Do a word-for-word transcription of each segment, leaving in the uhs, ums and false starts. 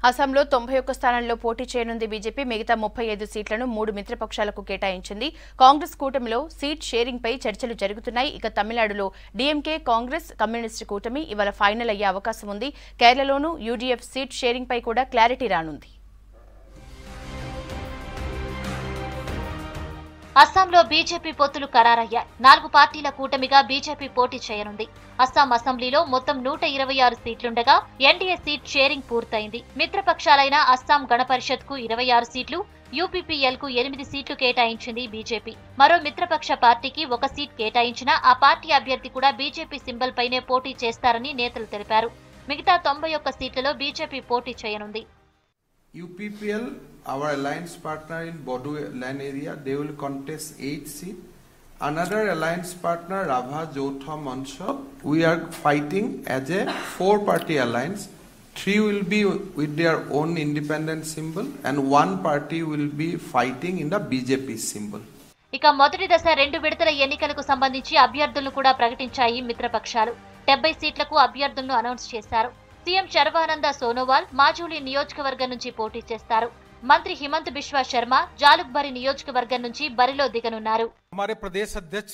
అసెంబ్లీలో తొంభై ఒక్క స్థానాల్లో పోటీ చేయనుంది బీజేపీ. మిగతా ముప్పై ఐదు సీట్లను మూడు మిత్రపక్షాలకు కేటాయించింది. కాంగ్రెస్ కూటమిలో సీట్ షేరింగ్ పై చర్చలు జరుగుతున్నాయి. ఇక తమిళనాడులో డీఎంకే, కాంగ్రెస్, కమ్యూనిస్టు కూటమి ఇవాళ ఫైనల్ అయ్యే అవకాశం ఉంది. కేరళలోనూ యూడీఎఫ్ సీట్ షేరింగ్ పై కూడా క్లారిటీ రానుంది. అస్సాంలో బీజేపీ పొత్తులు ఖరారయ్యాయి. నాలుగు పార్టీల కూటమిగా బీజేపీ పోటీ చేయనుంది. అస్సాం అసెంబ్లీలో మొత్తం నూట ఇరవై ఆరు సీట్లుండగా ఎన్డీఏ సీట్ షేరింగ్ పూర్తయింది. మిత్రపక్షాలైన అస్సాం గణ పరిషత్ కు ఇరవై ఆరు సీట్లు, యూపీపీఎల్ కు ఎనిమిది సీట్లు కేటాయించింది బీజేపీ. మరో మిత్రపక్ష పార్టీకి ఒక సీట్ కేటాయించినా ఆ పార్టీ అభ్యర్థి కూడా బీజేపీ సింబల్ పైనే పోటీ చేస్తారని నేతలు తెలిపారు. మిగతా తొంభై ఒక్క సీట్లలో బీజేపీ పోటీ చేయనుంది. U P P L, our alliance partner in Bodo land area, they will contest eight seats. Another alliance partner, Rabha Jotha Mancha, we are fighting as a four-party alliance. Three will be with their own independent symbol, and one party will be fighting in the B J P symbol. ఇక మొదటి దశ రెండు విడతల ఎన్నికలకు సంబంధించి అభ్యర్థులను కూడా ప్రకటించాయి మిత్రపక్షాలు. డెబ్బై సీట్లకు అభ్యర్థులను అనౌన్స్ చేశారు. సీఎం సర్వానంద సోనోవాల్ మాజూలి నియోజకవర్గం నుంచి పోటీ చేస్తారు. మంత్రి హిమంత్ బిశ్వా శర్మ జాలుక్బరి నియోజకవర్గం నుంచి బరిలో దిగనున్నారు. हमारे प्रदेश अध्यक्ष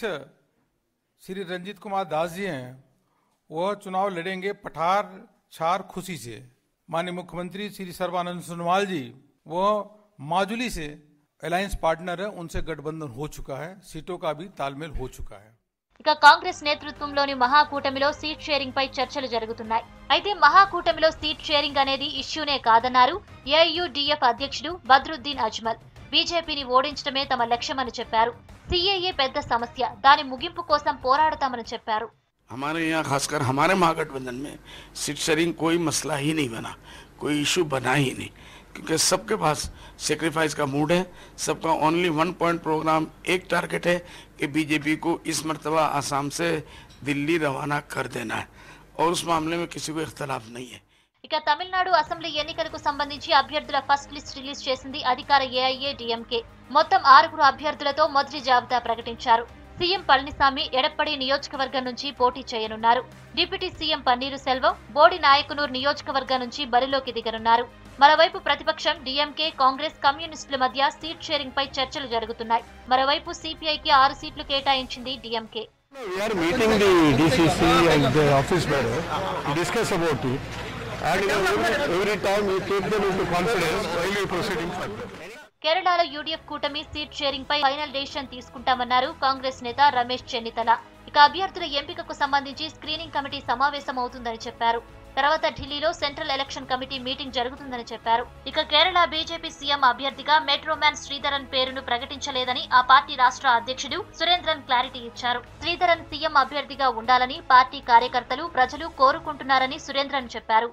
श्री रंजीत कुमार दास जी हैं, वह चुनाव लड़ेंगे पठार छार खुशी से। माननीय मुख्यमंत्री श्री सर्वानंद सोनोवाल जी वह माजुली से अलायंस पार्टनर है, उनसे गठबंधन हो चुका है, सीटों का भी तालमेल हो चुका है. ఇక కాంగ్రెస్ నేతృత్వంలోని మహాకూటమిలో సీట్ షేరింగ్ పై చర్చలు జరుగుతున్నాయి. అయితే మహాకూటమిలో సీట్ షేరింగ్ అనేది ఇష్యూనే కాదన్నారు ఏఐయూడీఎఫ్ అధ్యక్షుడు బద్రుద్దీన్ అజ్మల్. బీజేపీని ఓడించడమే తమ లక్ష్యమని చెప్పారు. सीएए పెద్ద సమస్య, దాని ముగింపు కోసం పోరాడతామని చెప్పారు. हमारे यहाँ खासकर हमारे महागठबंधन में सीट शेयरिंग कोई मसला ही नहीं बना, कोई इशू बना ही नहीं, क्योंकि सबके पास सेक्रीफाइस का मूड है. सबका ओनली वन पॉइंट प्रोग्राम, एक टारगेट है कि बीजेपी को इस मर्तबा आसाम से दिल्ली रवाना कर देना है, और उस मामले में किसी को इख्तलाफ नहीं है. ఇక తమిళనాడు అసెంబ్లీ ఎన్నికలకు సంబంధించి అభ్యర్థుల ఫస్ట్ లిస్ట్ రిలీజ్ చేసింది అధికార ఏఐఏడీఎంకే. మొత్తం ఆరుగురు అభ్యర్థులతో మొదటి జాబితా ప్రకటించారు. సీఎం పళనిసామి ఎడప్పడి నియోజకవర్గం నుంచి పోటీ చేయనున్నారు. డిప్యూటీ సీఎం పన్నీరు సెల్వం బోడి నాయకునూర్ నియోజకవర్గం నుంచి బరిలోకి దిగనున్నారు. మరోవైపు ప్రతిపక్షం డీఎంకే, కాంగ్రెస్, కమ్యూనిస్టుల మధ్య సీట్ షేరింగ్ పై చర్చలు జరుగుతున్నాయి. మరోవైపు సిపిఐకి ఆరు సీట్లు కేటాయించింది DMK. We are meeting the D C C and the office bearer to discuss about it, and every time we take them into confidence while we proceeding further. కేరళలో UDF కూటమి seat sharing పై final decision తీసుకుంటామన్నారు కాంగ్రెస్ నేత రమేష్ చెన్నితల. ఇక అభ్యర్థుల ఎంపికకు సంబంధించి screening committee సమావేశం అవుతుందని చెప్పారు. తర్వాత ఢిల్లీలో సెంట్రల్ ఎలక్షన్ కమిటీ మీటింగ్ జరుగుతుందని చెప్పారు. ఇక కేరళ బీజేపీ సీఎం అభ్యర్థిగా మెట్రోమ్యాన్ శ్రీధరన్ పేరును ప్రకటించలేదని ఆ పార్టీ రాష్ట్ర అధ్యక్షుడు సురేంద్రన్ క్లారిటీ ఇచ్చారు. శ్రీధరన్ సీఎం అభ్యర్థిగా ఉండాలని పార్టీ కార్యకర్తలు, ప్రజలు కోరుకుంటున్నారని సురేంద్రన్ చెప్పారు.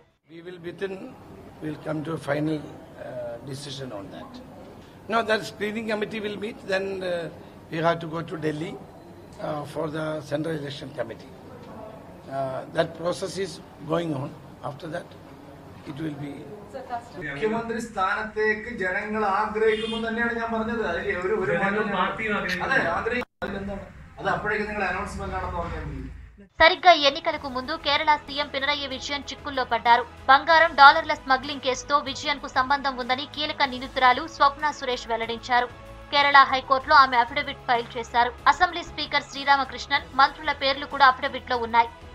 No, that screening committee will meet, then uh, we have to go to Delhi uh, for the Central Election Committee. Uh, that process is going on. After that, it will be... മുഖ്യമന്ത്രി സ്ഥാനത്തേക്ക് ജനങ്ങൾ ആഗ്രഹിക്കുന്നു തന്നെയാണ് ഞാൻ പറഞ്ഞത്. അതിൽ ഒരു ഒരു അതെ ആഗ്രഹിക്കുന്നത് അത് അപ്പോഴേക്കും നിങ്ങൾ അനൗൺസ്മെന്റ് ആണെന്ന് പറഞ്ഞാൽ മതി. సరిగ్గా ఎన్నికలకు ముందు కేరళ సీఎం పినరయ్య విజయన్ చిక్కుల్లో పడ్డారు. బంగారం, డాలర్ల స్మగ్లింగ్ కేసుతో విజయన్ కు సంబంధం ఉందని కీలక నిందితురాలు స్వప్న సురేష్ వెల్లడించారు. కేరళ హైకోర్టులో ఆమె అఫిడవిట్ ఫైల్ చేశారు. అసెంబ్లీ స్పీకర్ శ్రీరామకృష్ణన్, మంత్రుల పేర్లు కూడా అఫిడవిట్ లో ఉన్నాయి.